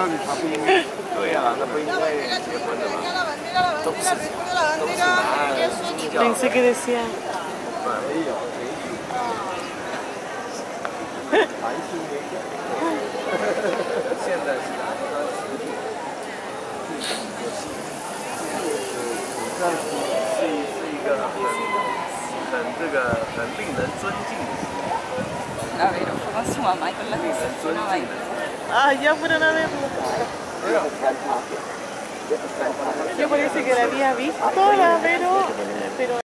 对啊，他们应该结婚了吧？都是基督教。 Pensé que decía. 没有，韩星没有。现在是是一个很令人尊敬的事。 A ver, fue con su mamá y con la que se fue a bailar. Ah, ya fueron a verlo. Yo parece que la había visto, pero